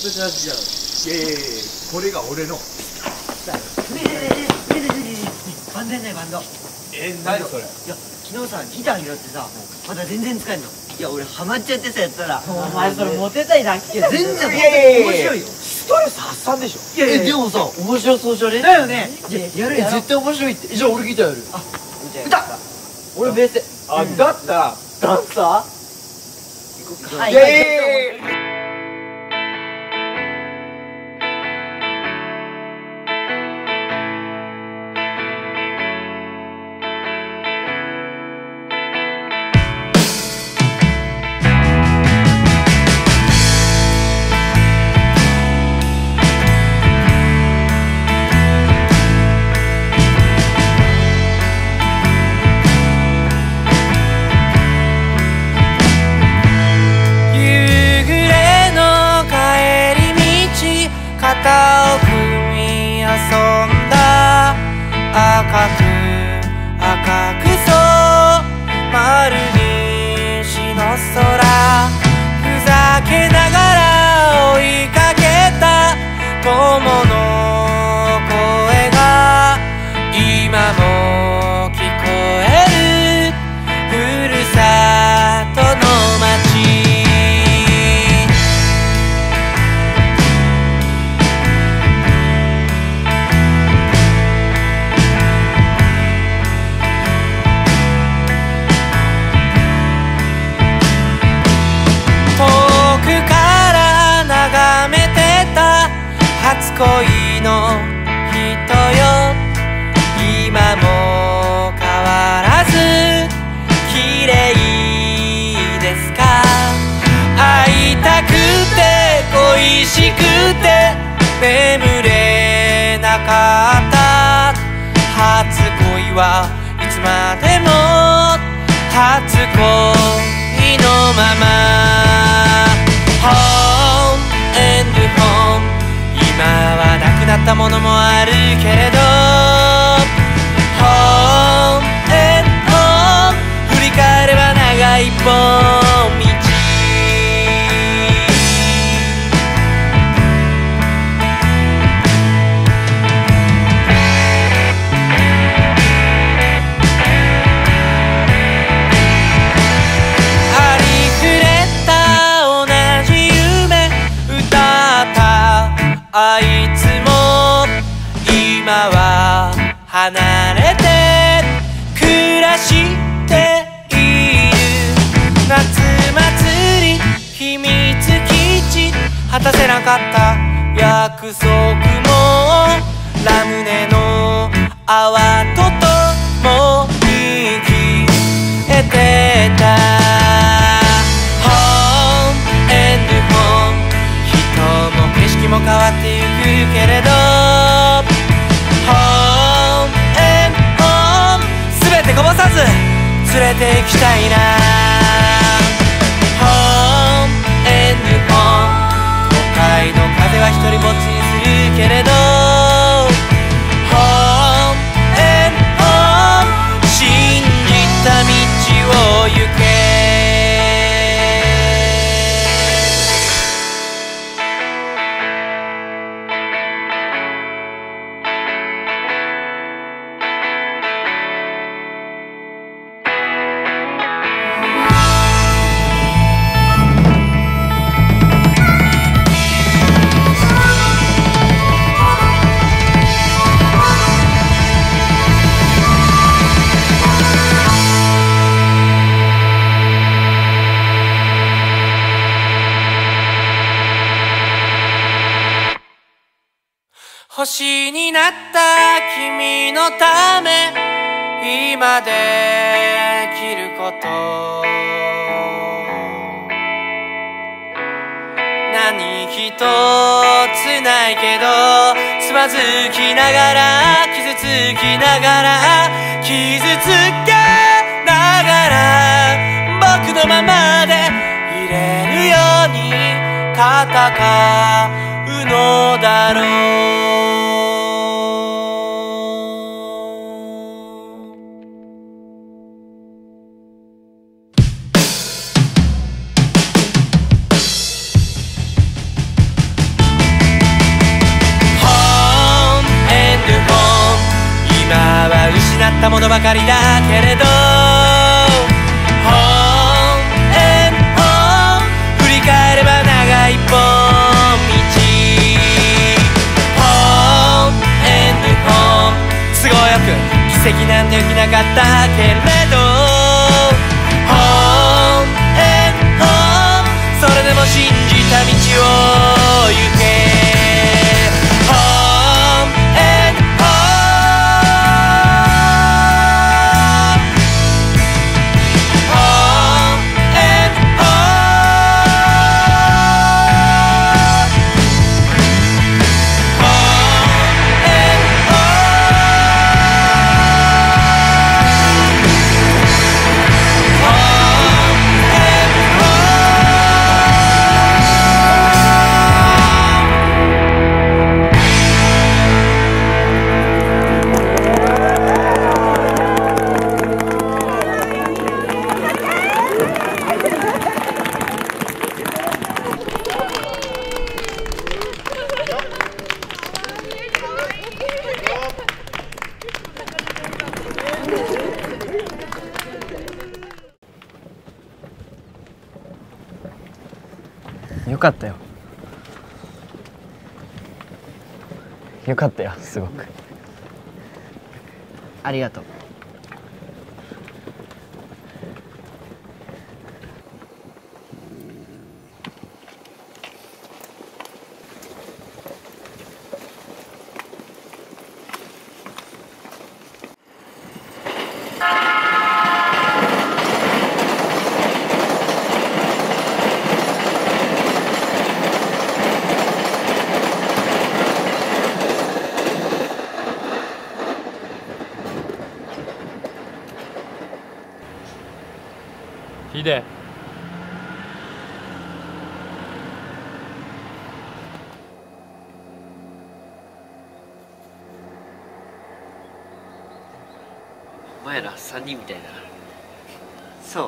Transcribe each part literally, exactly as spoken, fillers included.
ってたじゃん。いやいやいや、これが俺の。ねえねえねえねえねえねえ、バンドやんないバンド。 え、何それ。 いや、昨日さギター拾ってさ、まだ全然使えんの。いや、俺ハマっちゃってさ、やったら。 お前それモテたいだけ。 いや、全然いやいやいや面白いよ。 ストレス発散でしょ。 いやいや、 え、でもさ、面白そうじゃね？ だよね。やるえ、 やる。 絶対面白いって。じゃあ俺ギターやる。 あ、 歌。俺ベース。 あ、だったらダンサー。 はいいやいやいやいや。 肩を組み遊んだ赤く赤くそう丸西の空ふざけながら追いかけた友の声が今も聞こえるふるさとの街初恋の人よ今も変わらず綺麗ですか会いたくて恋しくて眠れなかった初恋はいつまでも初恋のまま Home and home今はなくなったものもあるけれど Home and home 振り返れば長い一本道ありふれた同じ夢歌ったあいつも今は離れて暮らしている夏祭り秘密基地果たせなかった約束もラムネの泡とともに消えてたも変わってゆくけれど Home and home 全てこぼさず連れて行きたいな Home and home 都会の風は一人ぼっちにするけれど Home and home 信じた道を行け星になった君のため今できること何一つないけどつまずきながら傷つきながら傷つけながら僕のままでいれるように戦うのだろうかりだけれど Home and home 振り返れば長い一本道 Home and home 都合よく奇跡なんて起きなかったけれど Home and home それでも信じた道を行け Home and home Home and home Home and よかったよ。よかったよ、すごく。ありがとう。 ヒデ、 お前らさんにんみたいだな。そう。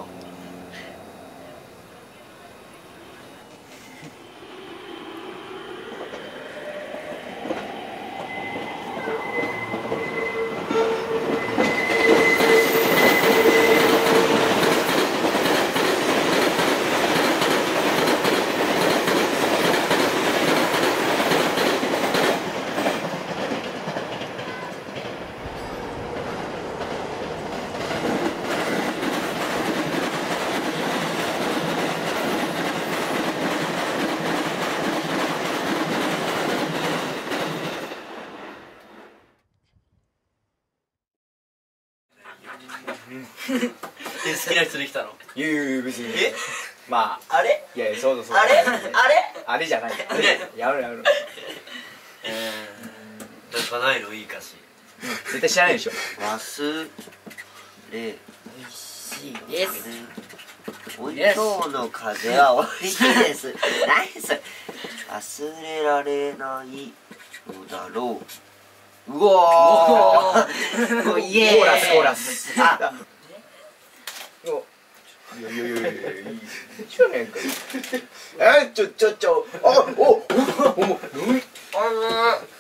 好きな人できたの？ いやいやいや別にえまああれいやいやそうだそうだあれあれあれじゃないあれやめろやめろえー、なんかないのいい歌詞。 絶対知らないでしょ忘れ美味しいですおい今日の風は美味しいです何それ忘れられないのだろううおーおイエーイコーラスコーラスあいやいやいやいやいやいいじゃねえかよえちょちょちょあおおおおお